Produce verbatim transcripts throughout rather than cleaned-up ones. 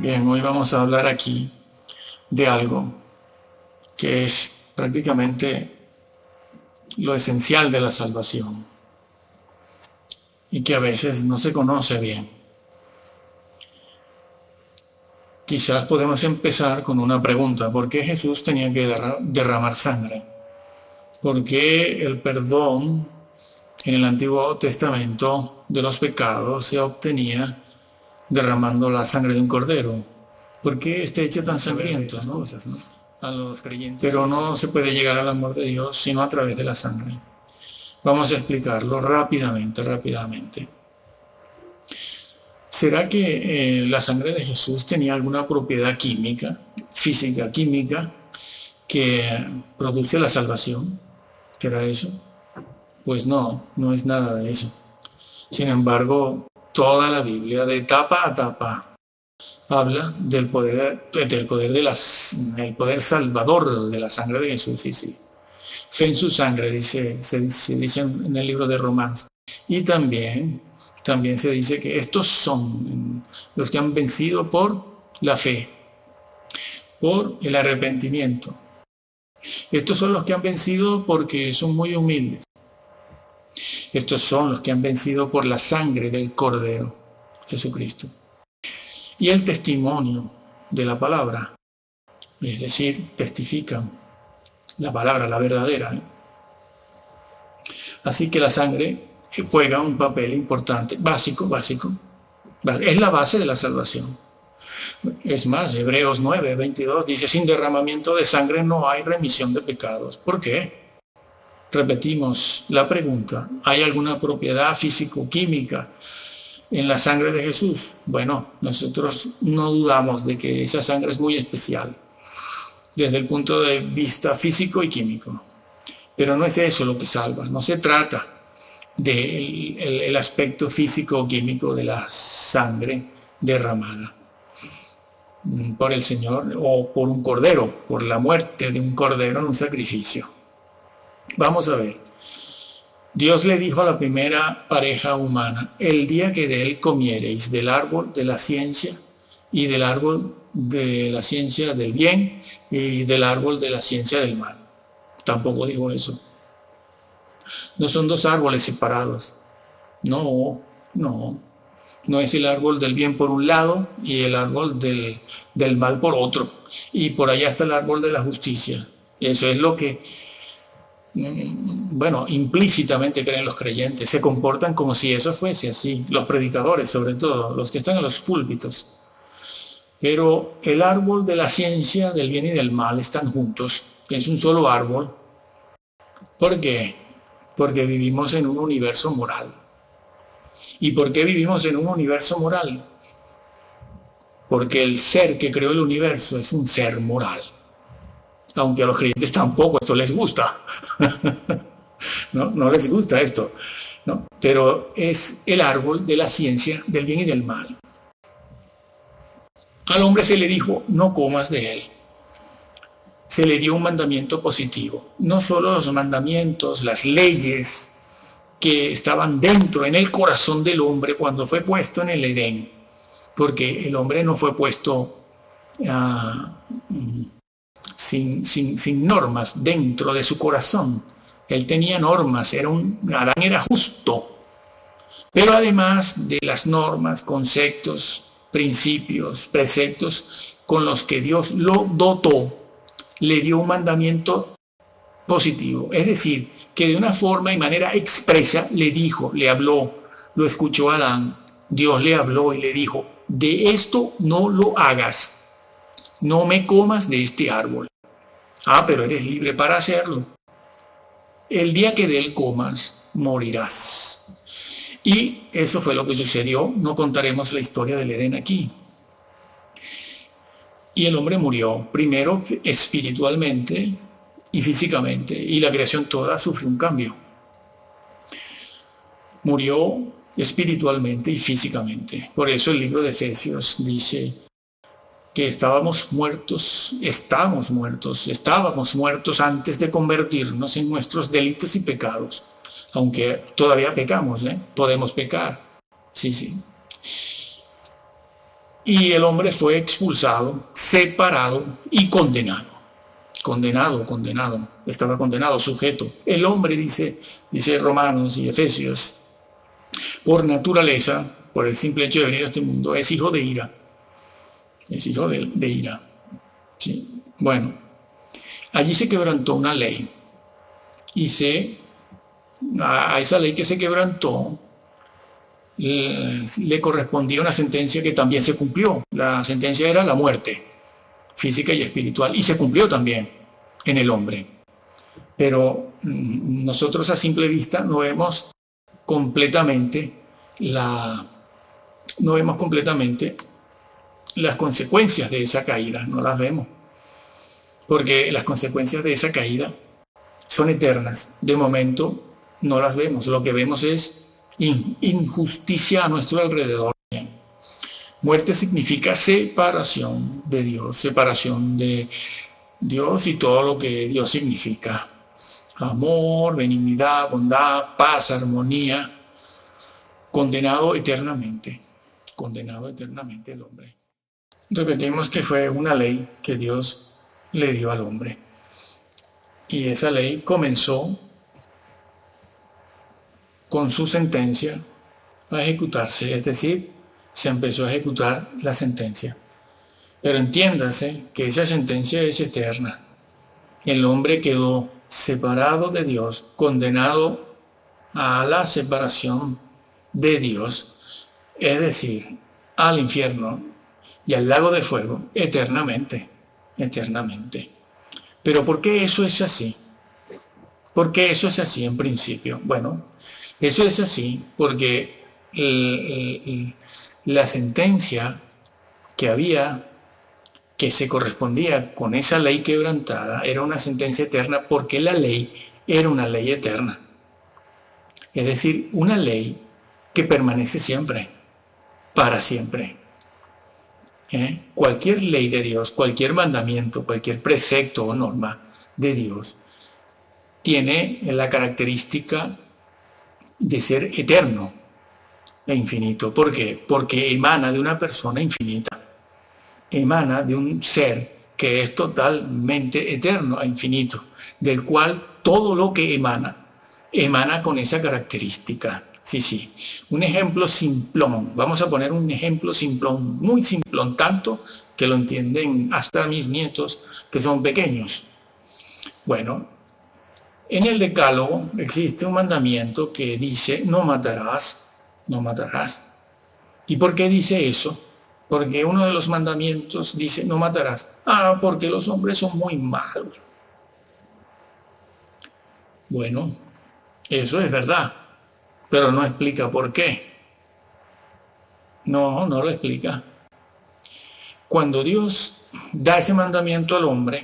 Bien, hoy vamos a hablar aquí de algo que es prácticamente lo esencial de la salvación y que a veces no se conoce bien. Quizás podemos empezar con una pregunta: ¿por qué Jesús tenía que derramar sangre? ¿Por qué el perdón en el Antiguo Testamento de los pecados se obtenía derramando la sangre de un cordero? ¿Por qué este hecho tan sangriento? ¿no? Cosas, ¿no? A los creyentes. Pero no se puede llegar al amor de Dios sino a través de la sangre. Vamos a explicarlo rápidamente, rápidamente. ¿Será que eh, la sangre de Jesús tenía alguna propiedad química, física, química, que produce la salvación? ¿Será eso? Pues no, no es nada de eso. Sin embargo, toda la Biblia, de tapa a tapa, habla del poder, del poder de las, el poder salvador de la sangre de Jesús, sí, sí. Fe en su sangre, dice, se, se dice en el libro de Romanos. Y también, también se dice que estos son los que han vencido por la fe, por el arrepentimiento. Estos son los que han vencido porque son muy humildes. Estos son los que han vencido por la sangre del Cordero, Jesucristo. Y el testimonio de la palabra, es decir, testifican la palabra, la verdadera. ¿eh? Así que la sangre juega un papel importante, básico, básico. Es la base de la salvación. Es más, Hebreos nueve, veintidós dice: sin derramamiento de sangre no hay remisión de pecados. ¿Por qué? Repetimos la pregunta: ¿hay alguna propiedad físico-química en la sangre de Jesús? Bueno, nosotros no dudamos de que esa sangre es muy especial desde el punto de vista físico y químico. Pero no es eso lo que salva. No se trata del el, el aspecto físico o químico de la sangre derramada por el Señor o por un cordero, por la muerte de un cordero en un sacrificio. Vamos a ver. Dios le dijo a la primera pareja humana: el día que de él comiereis del árbol de la ciencia y del árbol de la ciencia del bien y del árbol de la ciencia del mal. Tampoco dijo eso. No son dos árboles separados. No, no. No es el árbol del bien por un lado y el árbol del, del mal por otro. Y por allá está el árbol de la justicia. Eso es lo que, bueno, implícitamente creen los creyentes. Se comportan como si eso fuese así. Los predicadores, sobre todo, los que están en los púlpitos. Pero el árbol de la ciencia del bien y del mal están juntos. Es un solo árbol. ¿Por qué? Porque vivimos en un universo moral. ¿Y por qué vivimos en un universo moral? Porque el ser que creó el universo es un ser moral. Aunque a los creyentes tampoco esto les gusta. no, no les gusta esto. ¿no? Pero es el árbol de la ciencia del bien y del mal. Al hombre se le dijo: no comas de él. Se le dio un mandamiento positivo. No solo los mandamientos, las leyes que estaban dentro, en el corazón del hombre cuando fue puesto en el Edén, porque el hombre no fue puesto uh, sin, sin, sin normas dentro de su corazón. Él tenía normas, era un, Adán era justo, pero además de las normas, conceptos, principios, preceptos con los que Dios lo dotó, le dio un mandamiento positivo, es decir, que de una forma y manera expresa le dijo, le habló, lo escuchó Adán, Dios le habló y le dijo: de esto no lo hagas, no me comas de este árbol. Ah, pero eres libre para hacerlo. El día que de él comas, morirás. Y eso fue lo que sucedió. No contaremos la historia del Edén aquí. Y el hombre murió, primero espiritualmente y físicamente, y la creación toda sufrió un cambio. Murió espiritualmente y físicamente. Por eso el libro de Efesios dice que estábamos muertos, estamos muertos, estábamos muertos antes de convertirnos en nuestros delitos y pecados. Aunque todavía pecamos, ¿eh? Podemos pecar. Sí, sí. y el hombre fue expulsado, separado y condenado. Condenado, condenado, estaba condenado, sujeto. El hombre, dice, dice Romanos y Efesios, por naturaleza, por el simple hecho de venir a este mundo, es hijo de ira. Es hijo de, de ira. ¿Sí? Bueno, allí se quebrantó una ley y se, a esa ley que se quebrantó le, le correspondía una sentencia que también se cumplió. La sentencia era la muerte física y espiritual, y se cumplió también en el hombre. Pero nosotros a simple vista no vemos completamente la, no vemos completamente las consecuencias de esa caída, no las vemos, porque las consecuencias de esa caída son eternas. De momento no las vemos, lo que vemos es injusticia a nuestro alrededor. Muerte significa separación de Dios, separación de Dios y todo lo que Dios significa. Amor, benignidad, bondad, paz, armonía. Condenado eternamente, condenado eternamente el hombre. Repetimos que fue una ley que Dios le dio al hombre. Y esa ley comenzó con su sentencia a ejecutarse, es decir, se empezó a ejecutar la sentencia. Pero entiéndase que esa sentencia es eterna. El hombre quedó separado de Dios, condenado a la separación de Dios, es decir, al infierno y al lago de fuego, eternamente, eternamente. Pero ¿por qué eso es así? ¿Por qué eso es así en principio? Bueno, eso es así porque el, el, la sentencia que había, que se correspondía con esa ley quebrantada, era una sentencia eterna porque la ley era una ley eterna. Es decir, una ley que permanece siempre, para siempre. ¿Eh? Cualquier ley de Dios, cualquier mandamiento, cualquier precepto o norma de Dios tiene la característica de ser eterno e infinito. ¿Por qué? Porque emana de una persona infinita, emana de un ser que es totalmente eterno e infinito, del cual todo lo que emana, emana con esa característica. Sí, sí. Un ejemplo simplón. Vamos a poner un ejemplo simplón, muy simplón, tanto que lo entienden hasta mis nietos, que son pequeños. Bueno, en el Decálogo existe un mandamiento que dice, no matarás, no matarás. ¿Y por qué dice eso? Porque uno de los mandamientos dice, no matarás. Ah, porque los hombres son muy malos. Bueno, eso es verdad. Pero no explica por qué. No, no lo explica. Cuando Dios da ese mandamiento al hombre,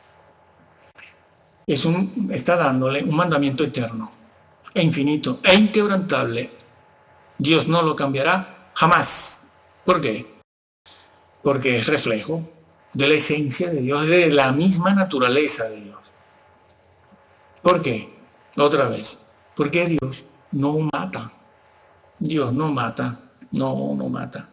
es un, está dándole un mandamiento eterno, e infinito, e inquebrantable. Dios no lo cambiará jamás. ¿Por qué? Porque es reflejo de la esencia de Dios, de la misma naturaleza de Dios. ¿Por qué? Otra vez, porque Dios no mata. Dios no mata. No, no mata.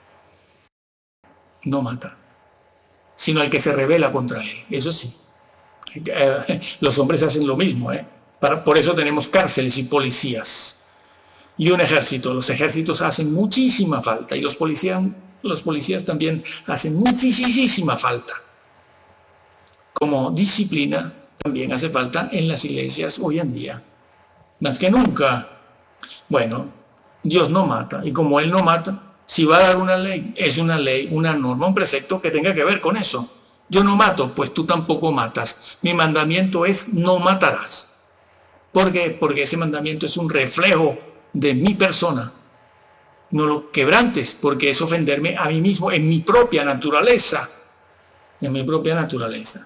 No mata. Sino al que se rebela contra él. Eso sí. Los hombres hacen lo mismo, ¿eh? Para, por eso tenemos cárceles y policías. Y un ejército. Los ejércitos hacen muchísima falta. Y los policías, los policías también hacen muchísima falta. Como disciplina también hace falta en las iglesias hoy en día. Más que nunca. Bueno, Dios no mata, y como Él no mata, si va a dar una ley, es una ley, una norma, un precepto que tenga que ver con eso. Yo no mato, pues tú tampoco matas. Mi mandamiento es no matarás. ¿Por qué? Porque ese mandamiento es un reflejo de mi persona. No lo quebrantes, porque es ofenderme a mí mismo en mi propia naturaleza. En mi propia naturaleza.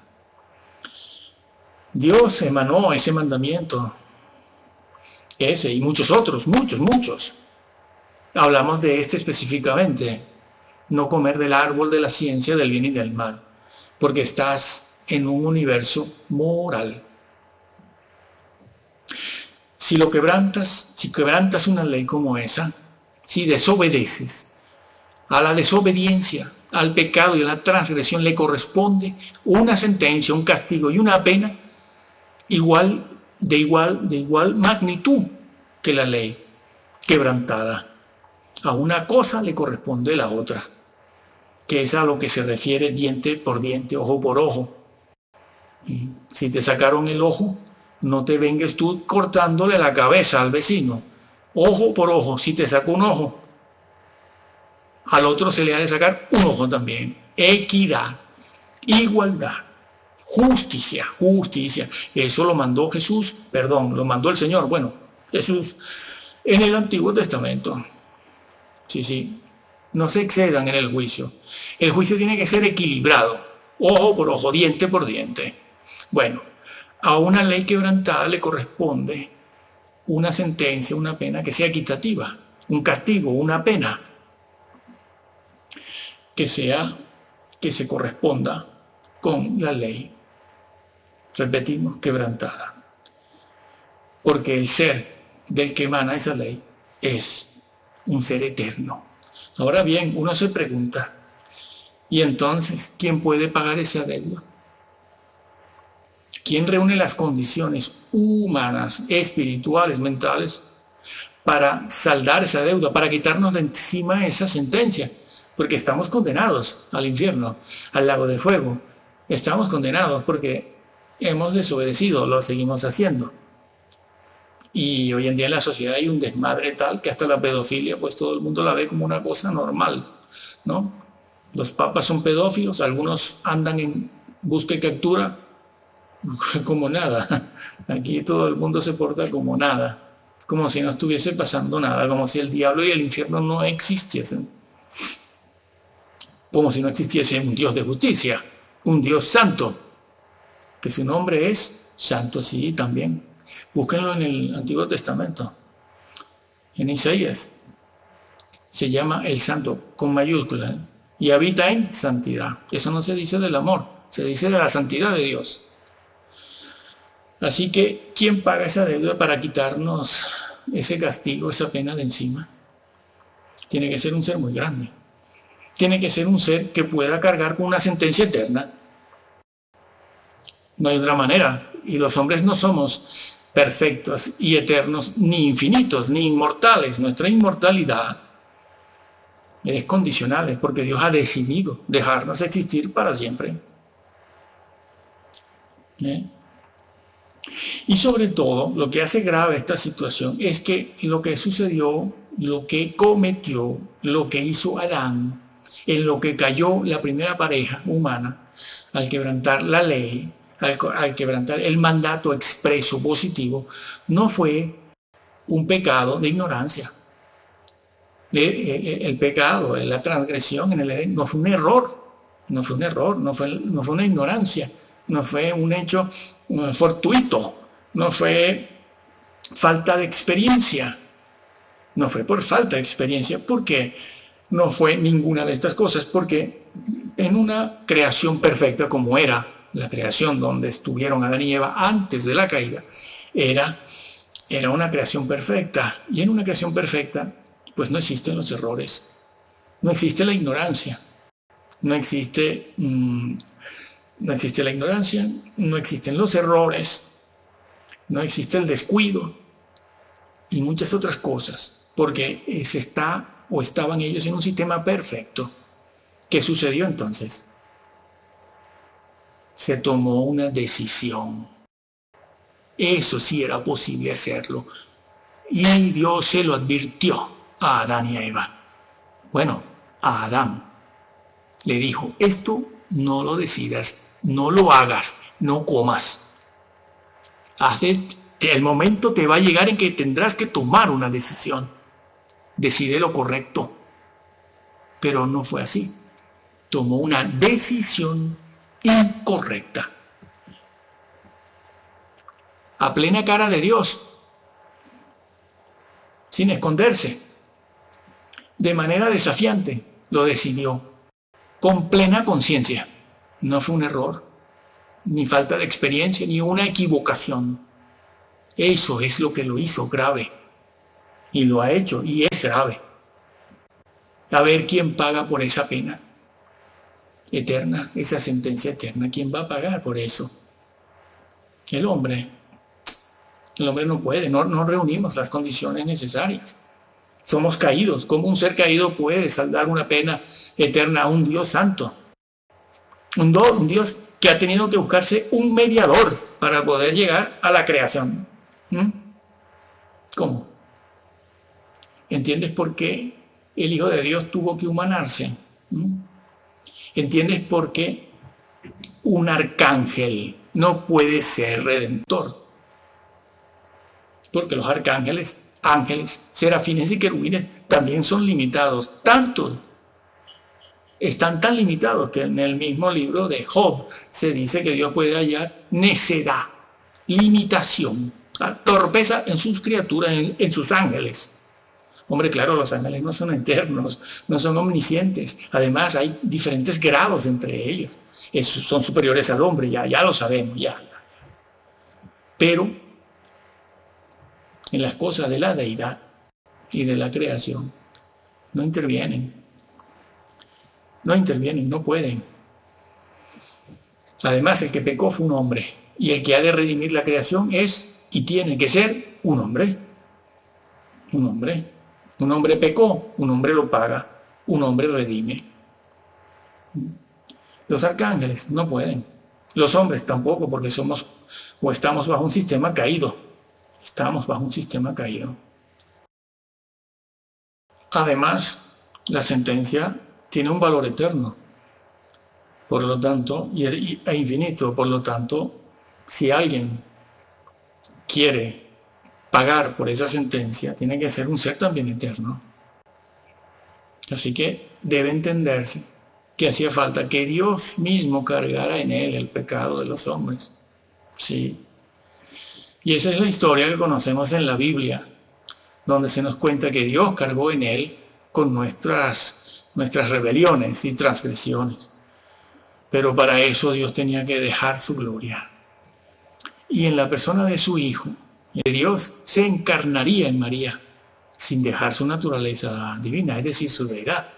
Dios emanó ese mandamiento. Ese y muchos otros, muchos, muchos. Hablamos de este específicamente. No comer del árbol de la ciencia del bien y del mal. Porque estás en un universo moral. Si lo quebrantas, si quebrantas una ley como esa, si desobedeces, A la desobediencia, al pecado y a la transgresión le corresponde una sentencia, un castigo y una pena igual, de igual, de igual magnitud que la ley quebrantada. A una cosa le corresponde la otra, que es a lo que se refiere diente por diente, ojo por ojo. Si te sacaron el ojo, no te vengues tú cortándole la cabeza al vecino. Ojo por ojo, si te sacó un ojo, al otro se le ha de sacar un ojo también. Equidad, igualdad, justicia, justicia. Eso lo mandó Jesús, perdón, lo mandó el Señor, bueno, Jesús en el Antiguo Testamento. Sí, sí, no se excedan en el juicio. El juicio tiene que ser equilibrado, ojo por ojo, diente por diente. Bueno, a una ley quebrantada le corresponde una sentencia, una pena que sea equitativa, un castigo, una pena que sea, que se corresponda con la ley, repetimos, quebrantada. Porque el ser del que emana esa ley es un ser eterno. Ahora bien, uno se pregunta, ¿y entonces quién puede pagar esa deuda? ¿Quién reúne las condiciones humanas, espirituales, mentales, para saldar esa deuda, para quitarnos de encima esa sentencia? Porque estamos condenados al infierno, al lago de fuego. Estamos condenados porque hemos desobedecido, lo seguimos haciendo. Y hoy en día en la sociedad hay un desmadre tal que hasta la pedofilia, pues todo el mundo la ve como una cosa normal, ¿no? Los papas son pedófilos, algunos andan en busca y captura como nada. Aquí todo el mundo se porta como nada, como si no estuviese pasando nada, como si el diablo y el infierno no existiesen. Como si no existiese un Dios de justicia, un Dios santo, que su nombre es santo, sí, también. Búsquenlo en el Antiguo Testamento, en Isaías. Se llama el santo, con mayúscula, ¿eh? Y habita en santidad. Eso no se dice del amor, se dice de la santidad de Dios. Así que, ¿quién paga esa deuda para quitarnos ese castigo, esa pena de encima? Tiene que ser un ser muy grande. Tiene que ser un ser que pueda cargar con una sentencia eterna. No hay otra manera. Y los hombres no somos perfectos y eternos, ni infinitos, ni inmortales. Nuestra inmortalidad es condicional, es porque Dios ha decidido dejarnos existir para siempre. ¿Eh? Y sobre todo, lo que hace grave esta situación es que lo que sucedió, lo que cometió, lo que hizo Adán, en lo que cayó la primera pareja humana, al quebrantar la ley, al, al quebrantar el mandato expreso positivo, no fue un pecado de ignorancia. El, el, el pecado, la transgresión en el Edén, no fue un error, no fue un error, no fue, no fue una ignorancia, no fue un hecho fortuito, no fue falta de experiencia, no fue por falta de experiencia, porque no fue ninguna de estas cosas, porque en una creación perfecta como era la creación donde estuvieron Adán y Eva antes de la caída, era, era una creación perfecta, y en una creación perfecta pues no existen los errores, no existe la ignorancia, no existe, mmm, no existe la ignorancia, no existen los errores, no existe el descuido y muchas otras cosas, porque se está o estaban ellos en un sistema perfecto. ¿Qué sucedió entonces? Se tomó una decisión. Eso sí era posible hacerlo. Y Dios se lo advirtió a Adán y a Eva. Bueno, a Adán le dijo, esto no lo decidas, no lo hagas, no comas. Hace, el momento te va a llegar en que tendrás que tomar una decisión. Decide lo correcto. Pero no fue así. Tomó una decisión incorrecta. A plena cara de Dios. Sin esconderse. De manera desafiante lo decidió. Con plena conciencia. No fue un error, ni falta de experiencia, ni una equivocación. Eso es lo que lo hizo grave. Y lo ha hecho, y es grave. A ver quién paga por esa pena eterna, esa sentencia eterna. ¿Quién va a pagar por eso? El hombre. El hombre no puede, no, no reunimos las condiciones necesarias. Somos caídos. ¿Cómo un ser caído puede saldar una pena eterna a un Dios santo? Un, do, un Dios que ha tenido que buscarse un mediador para poder llegar a la creación. ¿Mm? ¿Cómo? ¿Entiendes por qué el Hijo de Dios tuvo que humanarse? ¿Mm? ¿Entiendes por qué un arcángel no puede ser redentor? Porque los arcángeles, ángeles, serafines y querubines también son limitados. Tanto, están tan limitados que en el mismo libro de Job se dice que Dios puede hallar necedad, limitación, torpeza en sus criaturas, en, en sus ángeles. Hombre, claro, los ángeles no son eternos, no son omniscientes. Además, hay diferentes grados entre ellos. Es, son superiores al hombre, ya, ya lo sabemos, ya, ya. Pero en las cosas de la deidad y de la creación no intervienen. No intervienen, no pueden. Además, el que pecó fue un hombre. Y el que ha de redimir la creación es y tiene que ser un hombre. Un hombre. Un hombre pecó, un hombre lo paga, un hombre redime. Los arcángeles no pueden. Los hombres tampoco, porque somos o estamos bajo un sistema caído. Estamos bajo un sistema caído. Además, la sentencia tiene un valor eterno, por lo tanto, y e infinito. Por lo tanto, si alguien quiere pagar por esa sentencia, tiene que ser un ser también eterno. Así que debe entenderse que hacía falta que Dios mismo cargara en él el pecado de los hombres. Sí. Y esa es la historia que conocemos en la Biblia, donde se nos cuenta que Dios cargó en él con nuestras, nuestras rebeliones y transgresiones. Pero para eso Dios tenía que dejar su gloria. Y en la persona de su Hijo, Dios se encarnaría en María, sin dejar su naturaleza divina, es decir, su deidad.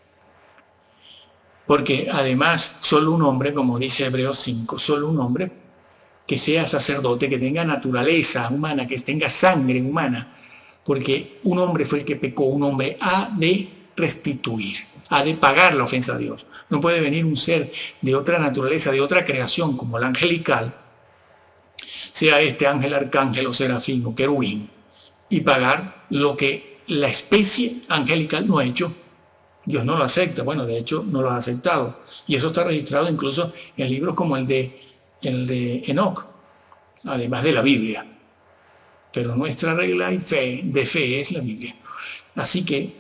Porque además, solo un hombre, como dice Hebreos cinco, solo un hombre que sea sacerdote, que tenga naturaleza humana, que tenga sangre humana, porque un hombre fue el que pecó, un hombre ha de restituir, ha de pagar la ofensa a Dios. No puede venir un ser de otra naturaleza, de otra creación, como el angelical, sea este ángel, arcángel o serafín o querubín, y pagar lo que la especie angelical no ha hecho. Dios no lo acepta. Bueno, de hecho, no lo ha aceptado. Y eso está registrado incluso en libros como el de, el de Enoc, además de la Biblia. Pero nuestra regla y fe, de fe es la Biblia. Así que,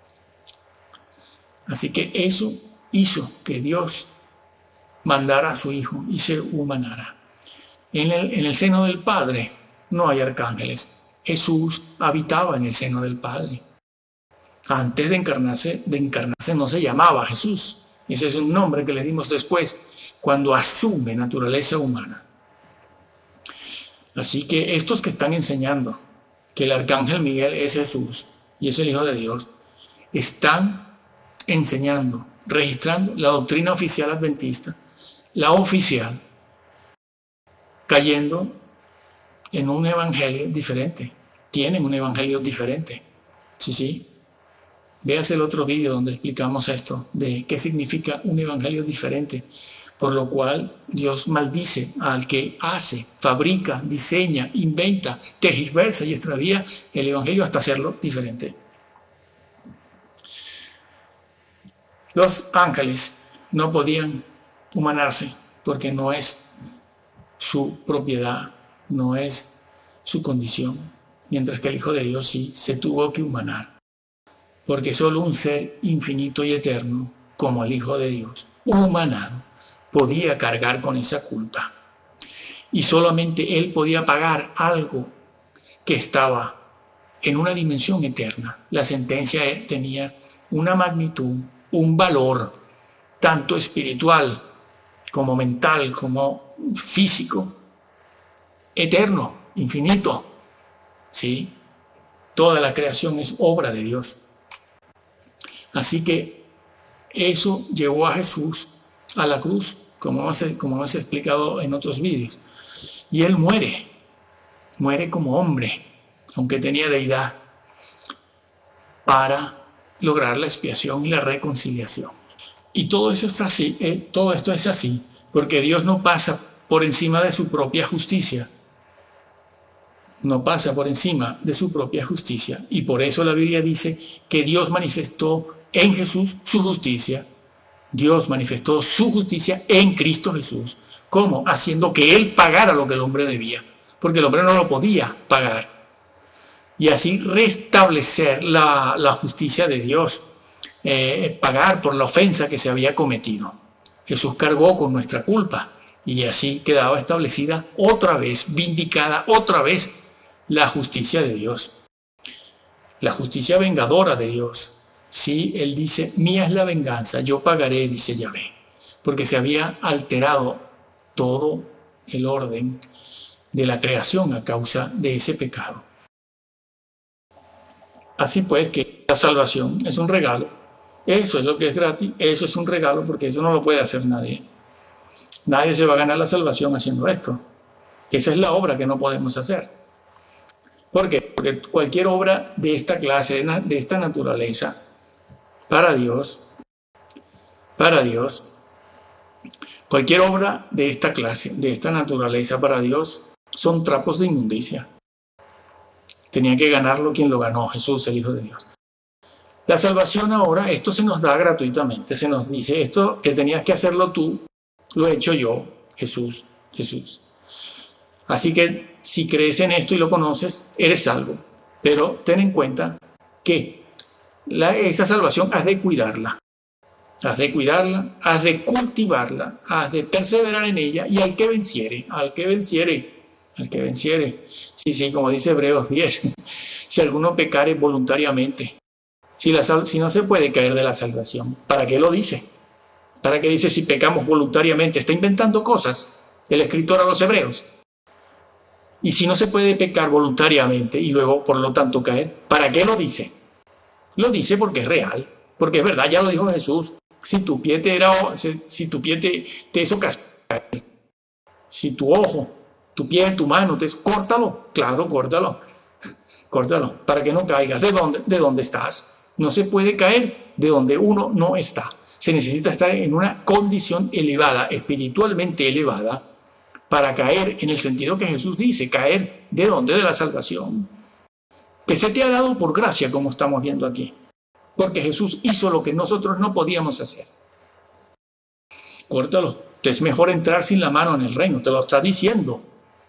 así que eso hizo que Dios mandara a su Hijo y se humanara. En el, en el seno del Padre no hay arcángeles. Jesús habitaba en el seno del Padre. Antes de encarnarse, de encarnarse no se llamaba Jesús. Ese es un nombre que le dimos después, cuando asume naturaleza humana. Así que estos que están enseñando que el arcángel Miguel es Jesús y es el Hijo de Dios, están enseñando, registrando la doctrina oficial adventista, la oficial, cayendo en un evangelio diferente. Tienen un evangelio diferente. Sí, sí. Véase el otro vídeo donde explicamos esto, de qué significa un evangelio diferente. Por lo cual Dios maldice al que hace, fabrica, diseña, inventa, tergiversa y extravía el evangelio hasta hacerlo diferente. Los ángeles no podían humanarse porque no es su propiedad, no es su condición, mientras que el Hijo de Dios sí se tuvo que humanar, porque solo un ser infinito y eterno, como el Hijo de Dios, humanado, podía cargar con esa culpa. Y solamente Él podía pagar algo que estaba en una dimensión eterna. La sentencia tenía una magnitud, un valor, tanto espiritual como mental, como físico, eterno, infinito. ¿Sí? Toda la creación es obra de Dios. Así que eso llevó a Jesús a la cruz, como hemos, como hemos explicado en otros vídeos. Y él muere, muere como hombre, aunque tenía deidad, para lograr la expiación y la reconciliación. Y todo eso es así, eh, todo esto es así, porque Dios no pasa por encima de su propia justicia. No pasa por encima de su propia justicia. Y por eso la Biblia dice que Dios manifestó en Jesús su justicia. Dios manifestó su justicia en Cristo Jesús. ¿Cómo? Haciendo que Él pagara lo que el hombre debía, porque el hombre no lo podía pagar. Y así restablecer la, la justicia de Dios, eh, pagar por la ofensa que se había cometido. Jesús cargó con nuestra culpa y así quedaba establecida otra vez, vindicada otra vez la justicia de Dios. La justicia vengadora de Dios. Sí, Él dice, mía es la venganza, yo pagaré, dice Yahvé, porque se había alterado todo el orden de la creación a causa de ese pecado. Así pues que la salvación es un regalo. Eso es lo que es gratis, eso es un regalo, porque eso no lo puede hacer nadie. Nadie se va a ganar la salvación haciendo esto. Esa es la obra que no podemos hacer. ¿Por qué? Porque cualquier obra de esta clase, de esta naturaleza, para Dios, para Dios, cualquier obra de esta clase, de esta naturaleza para Dios, son trapos de inmundicia. Tenía que ganarlo quien lo ganó, Jesús, el Hijo de Dios. La salvación ahora, esto se nos da gratuitamente, se nos dice, esto que tenías que hacerlo tú, lo he hecho yo, Jesús, Jesús. Así que si crees en esto y lo conoces, eres salvo. Pero ten en cuenta que la, esa salvación has de cuidarla. Has de cuidarla, has de cultivarla, has de perseverar en ella, y al que venciere, al que venciere, al que venciere. Sí, sí, como dice Hebreos diez, si alguno pecare voluntariamente, si, la, si no se puede caer de la salvación, ¿para qué lo dice? ¿Para qué dice si pecamos voluntariamente? Está inventando cosas el escritor a los Hebreos. Y si no se puede pecar voluntariamente y luego, por lo tanto, caer, ¿para qué lo dice? Lo dice porque es real, porque es verdad, ya lo dijo Jesús. Si tu pie te, era, si tu pie te, te hizo caer, si tu ojo, tu pie, tu mano, te, córtalo, claro, córtalo, córtalo, para que no caigas. ¿De dónde, de dónde estás? No se puede caer de donde uno no está. Se necesita estar en una condición elevada, espiritualmente elevada, para caer en el sentido que Jesús dice, caer ¿de dónde? De la salvación. Que se te ha dado por gracia, como estamos viendo aquí. Porque Jesús hizo lo que nosotros no podíamos hacer. Córtalo. Te es mejor entrar sin la mano en el reino, te lo está diciendo.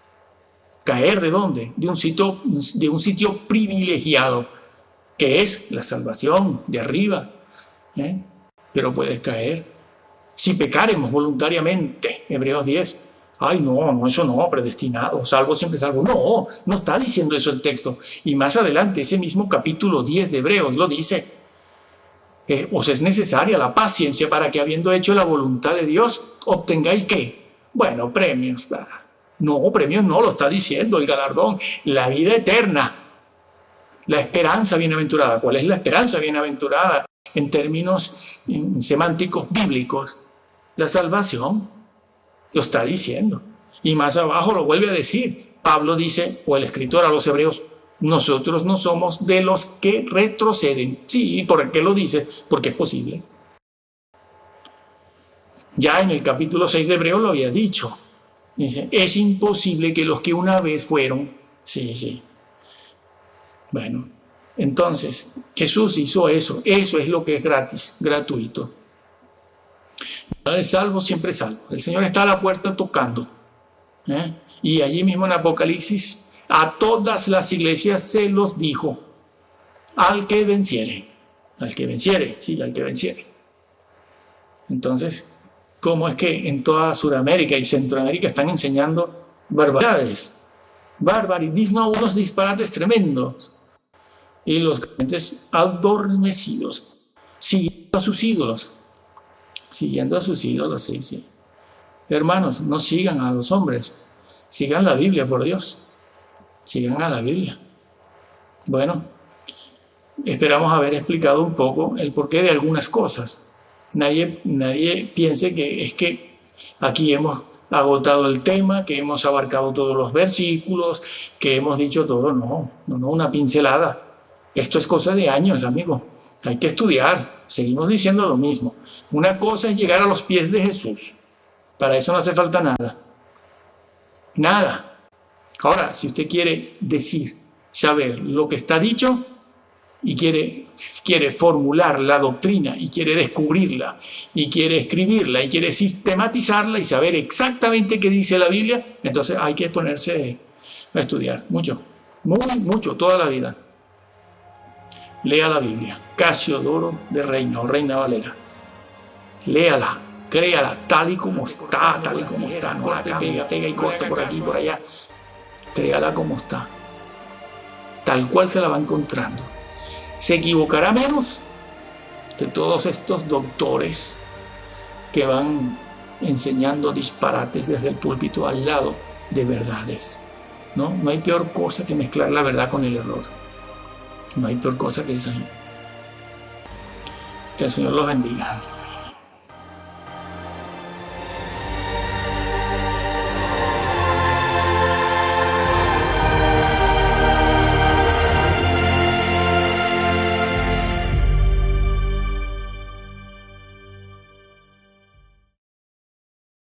¿Caer de dónde? De un sitio, de un sitio privilegiado, que es la salvación de arriba. ¿Eh? Pero puedes caer. Si pecaremos voluntariamente, Hebreos diez, ay, no, no, eso no, predestinado, salvo siempre salvo. No, no está diciendo eso el texto. Y más adelante, ese mismo capítulo diez de Hebreos lo dice. Eh, os es necesaria la paciencia para que, habiendo hecho la voluntad de Dios, obtengáis ¿qué? Bueno, premios. No, premios no, lo está diciendo el galardón. La vida eterna, la esperanza bienaventurada. ¿Cuál es la esperanza bienaventurada en términos semánticos bíblicos? La salvación. Lo está diciendo. Y más abajo lo vuelve a decir. Pablo dice, o el escritor a los Hebreos, nosotros no somos de los que retroceden. Sí, ¿por qué lo dice? Porque es posible. Ya en el capítulo seis de Hebreos lo había dicho. Dice, es imposible que los que una vez fueron... Sí, sí. Bueno, entonces, Jesús hizo eso. Eso es lo que es gratis, gratuito. Es salvo, siempre salvo. El Señor está a la puerta tocando. ¿Eh? Y allí mismo en Apocalipsis, a todas las iglesias se los dijo, al que venciere, al que venciere, sí, al que venciere. Entonces, ¿cómo es que en toda Sudamérica y Centroamérica están enseñando barbaridades? Barbaridades, no, unos disparates tremendos. Y los creyentes adormecidos, siguiendo a sus ídolos, siguiendo a sus ídolos, sí, sí. Hermanos, no sigan a los hombres, sigan la Biblia, por Dios. Sigan a la Biblia. Bueno, esperamos haber explicado un poco el porqué de algunas cosas. Nadie, nadie piense que es que aquí hemos agotado el tema, que hemos abarcado todos los versículos, que hemos dicho todo. No, no, no, una pincelada. Esto es cosa de años, amigo. Hay que estudiar. Seguimos diciendo lo mismo. Una cosa es llegar a los pies de Jesús. Para eso no hace falta nada. Nada. Ahora, si usted quiere decir, saber lo que está dicho y quiere, quiere formular la doctrina y quiere descubrirla y quiere escribirla y quiere sistematizarla y saber exactamente qué dice la Biblia, entonces hay que ponerse a estudiar mucho, muy, mucho, toda la vida. Lea la Biblia, Casiodoro de Reina o Reina Valera. Léala, créala tal y como está, tal y como está. No la pega, pega y corta por aquí y por allá. Créala como está. Tal cual se la va encontrando. Se equivocará menos que todos estos doctores que van enseñando disparates desde el púlpito al lado de verdades. ¿No? No hay peor cosa que mezclar la verdad con el error. No hay peor cosa que esa. Que el Señor los bendiga.